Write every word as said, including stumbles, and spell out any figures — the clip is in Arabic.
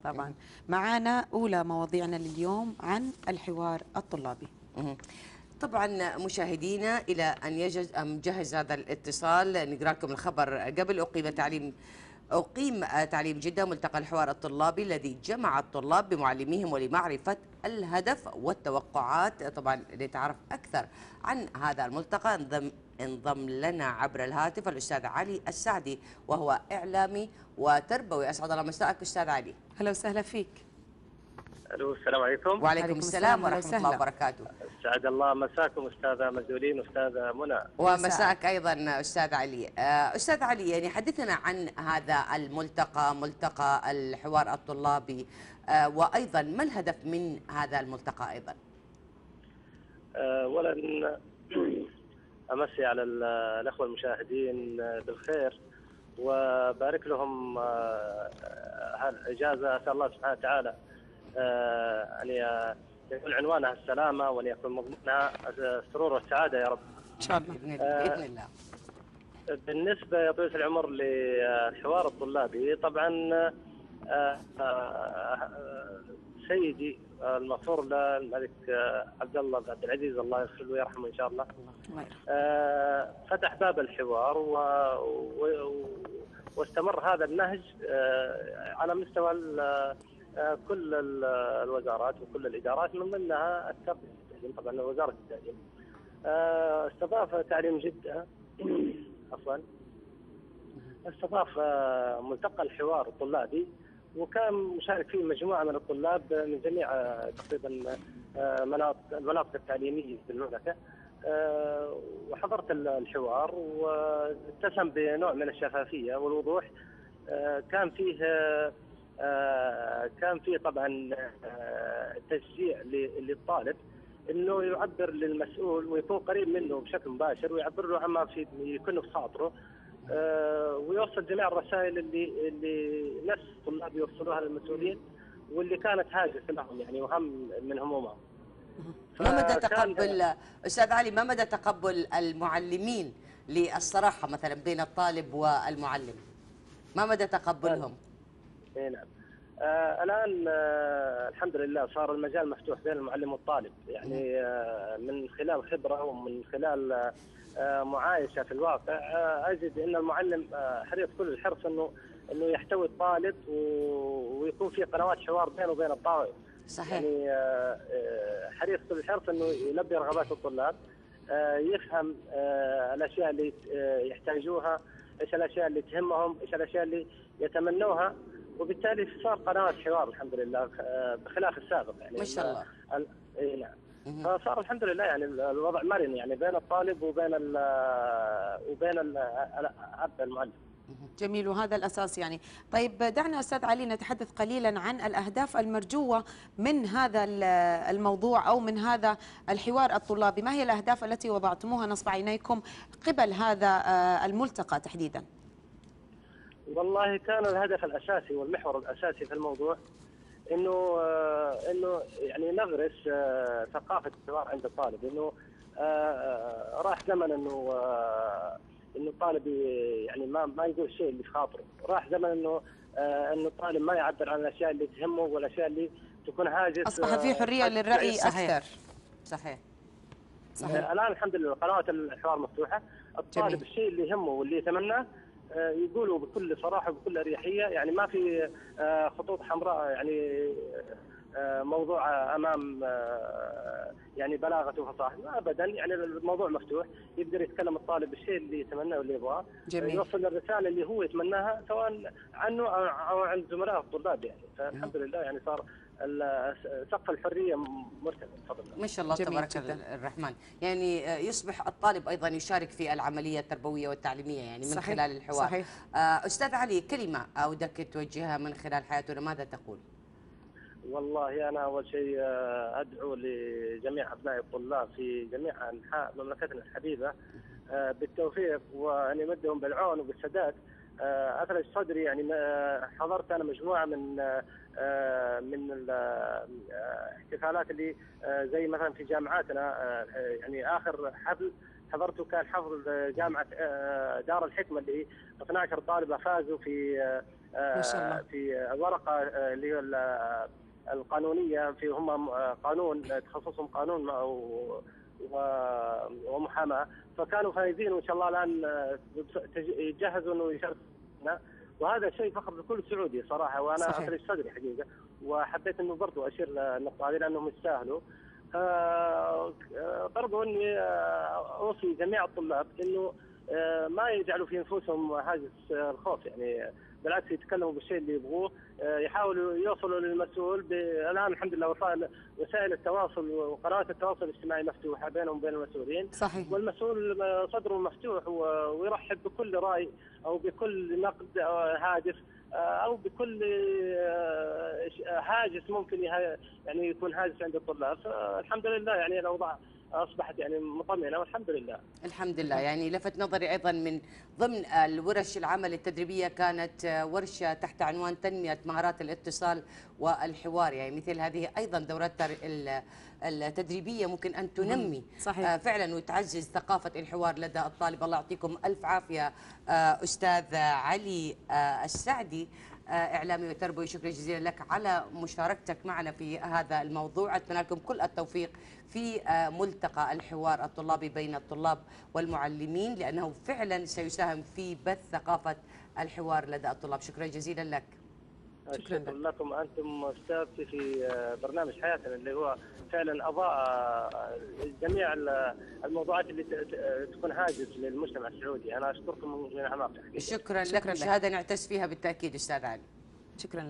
طبعا. معانا أولى مواضيعنا لليوم عن الحوار الطلابي. طبعا مشاهدينا، إلى أن يجهز أم جهز هذا الاتصال نقرأ لكم الخبر. قبل أقيم تعليم أقيم تعليم جدة ملتقى الحوار الطلابي الذي جمع الطلاب بمعلميهم ولمعرفة الهدف والتوقعات. طبعا لنتعرف أكثر عن هذا الملتقى انضم انضم لنا عبر الهاتف الأستاذ علي السعدي، وهو إعلامي وتربوي. أسعد الله مساءك أستاذ علي. أهلا وسهلا فيك. الو السلام عليكم. وعليكم السلام ورحمة الله وبركاته. سعد الله مساكم أستاذة مزولين وأستاذة منى. ومساءك أيضا أستاذ علي. أستاذ علي، يعني حدثنا عن هذا الملتقى، ملتقى الحوار الطلابي، وأيضا ما الهدف من هذا الملتقى أيضا؟ أولا أمسي على الأخوة المشاهدين بالخير وبارك لهم هالإجازة. أسأل الله سبحانه وتعالى أن يكون عنوانها السلامة وأن يكون مضمونها السرور والسعادة يا رب إن شاء الله بإذن الله. بالنسبة يا طويل العمر للحوار الطلابي، طبعا سيدي المغفور له الملك عبد الله بن عبد العزيز الله يغفر له ويرحمه إن شاء الله فتح باب الحوار و... و... واستمر هذا النهج على مستوى كل الوزارات وكل الإدارات، من ضمنها التربية طبعا وزارة التعليم. استضاف تعليم جدة عفوا استضاف ملتقى الحوار الطلابي، وكان مشارك فيه مجموعة من الطلاب من جميع تقريبا مناطق المناطق التعليمية في المملكة، وحضرت الحوار واتسم بنوع من الشفافية والوضوح. كان فيه كان فيه طبعا تشجيع للطالب انه يعبر للمسؤول ويكون قريب منه بشكل مباشر ويعبر له عما في يكون في خاطره، ويوصل جميع الرسائل اللي اللي نفس الطلاب يوصلوها للمسؤولين واللي كانت هاجس لهم يعني وهم من همومهم. ما مدى تقبل استاذ علي، ما مدى تقبل المعلمين للصراحه مثلا بين الطالب والمعلم؟ ما مدى تقبلهم؟ اي نعم. آه الان آه الحمد لله صار المجال مفتوح بين المعلم والطالب، يعني آه من خلال خبره ومن خلال آه معايشه في الواقع آه اجد ان المعلم آه حريص كل الحرص انه انه يحتوي الطالب ويكون في قنوات حوار بينه وبين الطالب. صحيح. يعني آه حريص كل الحرص انه يلبي رغبات الطلاب، آه يفهم آه الاشياء اللي آه يحتاجوها، ايش الاشياء اللي تهمهم، ايش الاشياء اللي يتمنوها، وبالتالي صار قنوات حوار الحمد لله بخلاف السابق يعني ما شاء الله. اي نعم. فصار الحمد لله يعني الوضع مرن يعني بين الطالب وبين ال وبين الاب المعلم. جميل، وهذا الأساس يعني. طيب دعنا أستاذ علي نتحدث قليلا عن الأهداف المرجوة من هذا الموضوع أو من هذا الحوار الطلابي. ما هي الأهداف التي وضعتموها نصب عينيكم قبل هذا الملتقى تحديدا؟ والله كان الهدف الأساسي والمحور الأساسي في الموضوع إنه إنه يعني نغرس ثقافة الحوار عند الطالب، إنه راح زمن إنه إنه الطالب يعني ما ما يقول الشيء اللي في خاطره، راح زمن إنه إنه الطالب ما يعبر عن الأشياء اللي تهمه والأشياء اللي تكون هاجس. أصبح في حرية للرأي صحيح. أكثر. صحيح. صحيح. الآن الحمد لله قنوات الحوار مفتوحة، الطالب جميل. الشيء اللي يهمه واللي يتمناه يقولوا بكل صراحه وبكل اريحيه، يعني ما في خطوط حمراء يعني موضوع امام يعني بلاغه وفصاحه ابدا، يعني الموضوع مفتوح، يقدر يتكلم الطالب بالشيء اللي يتمناه واللي يبغاه، يوصل الرساله اللي هو يتمناها سواء عنه او عن زملائه الطلاب يعني. فالحمد لله يعني صار سقف الحريه مرتفع بفضل الله. ما شاء الله تبارك الرحمن. يعني يصبح الطالب ايضا يشارك في العمليه التربويه والتعليميه يعني من صحيح. خلال الحوار. صحيح. استاذ علي، كلمه اودك توجهها من خلال حياتنا، ماذا تقول؟ والله انا اول شيء ادعو لجميع ابناء الطلاب في جميع انحاء مملكتنا الحبيبه بالتوفيق وان يمدهم بالعون وبالسداد. اثلج صدري يعني حضرت انا مجموعه من من الاحتفالات اللي زي مثلا في جامعاتنا، يعني اخر حفل حضرته كان حفل جامعه دار الحكمه اللي اثني عشر طالبه فازوا في ما شاء الله. في ورقه اللي هي القانونيه، في هم قانون تخصصهم قانون ومحاماه، فكانوا فايزين وان شاء الله الان يجهزوا انه يشاركونا، وهذا شيء فخر لكل سعودي صراحه، وانا اخرج صدري حقيقه، وحبيت انه برضو اشير للنقطه هذه لانهم يستاهلوا. برضو اني اوصي جميع الطلاب انه ما يجعلوا في انفسهم هاجس الخوف، يعني بالعكس يتكلموا بالشيء اللي يبغوه، يحاولوا يوصلوا للمسؤول. الان الحمد لله وسائل وسائل التواصل وقنوات التواصل الاجتماعي مفتوحه بينهم وبين المسؤولين، صحيح. والمسؤول صدره مفتوح ويرحب بكل راي او بكل نقد هادف او بكل هاجس ممكن يعني يكون هاجس عند الطلاب. الحمد لله يعني الاوضاع اصبحت يعني مطمئنه والحمد لله. الحمد لله. يعني لفت نظري ايضا من ضمن الورش العمل التدريبيه كانت ورشه تحت عنوان تنميه مهارات الاتصال والحوار، يعني مثل هذه ايضا دورات التدريبية ممكن ان تنمي صحيح. فعلا وتعزز ثقافه الحوار لدى الطالب. الله يعطيكم الف عافيه استاذ علي السعدي إعلامي وتربوي، شكرا جزيلا لك على مشاركتك معنا في هذا الموضوع. أتمنى لكم كل التوفيق في ملتقى الحوار الطلابي بين الطلاب والمعلمين، لأنه فعلا سيساهم في بث ثقافة الحوار لدى الطلاب. شكرا جزيلا لك. شكرا لكم أنتم أستاذتي في برنامج حياتنا اللي هو فعلا أضاء جميع الموضوعات اللي تكون هاجس للمجتمع السعودي. أنا أشكركم من أعماق. شكرا, شكرا لك. مشاهدة نعتز فيها بالتأكيد أستاذ علي. شكرا.